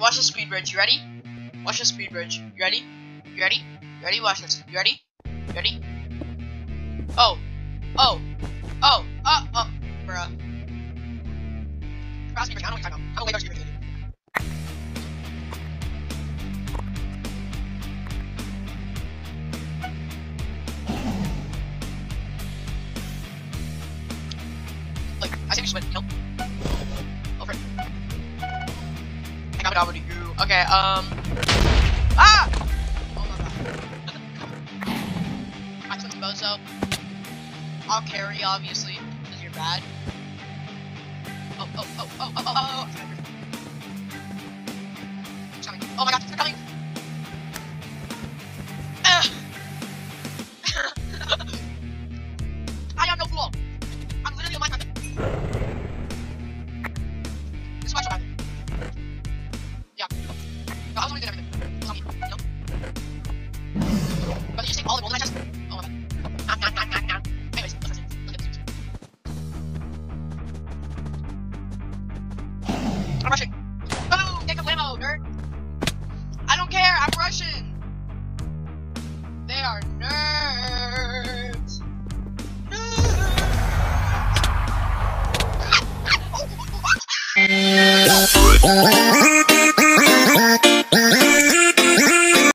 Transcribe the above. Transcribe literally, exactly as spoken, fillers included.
watch the speed bridge. You ready? Watch the speed bridge. You ready? You ready? You ready? Watch this. You ready? You ready? Oh. Oh. Oh. Oh. Oh. Bruh. Cross speed bridge. I don't know what you're talking about. I'm a way better speed bridge than you. Like, I think we should win, you know? Over it. I got it over to you. Okay, um. Ah! Oh my god. I took Bozo. I'll carry, obviously, because you're bad. Oh, oh, oh, oh, oh, oh, oh, oh. It's coming. Oh my god, it's coming. I am no fool. I'm literally a Minecraft. This is my survival. Yeah. No, I was only doing everything. It was on me, you know? But did you just take all the golden I chest? Oh my god. Nah, nah, nah, nah, nah. Anyways, let's listen. Let's get this. I'm rushing. Boom! Take a limo, nerd. I don't care, I'm rushing. They are nerds. Nerds.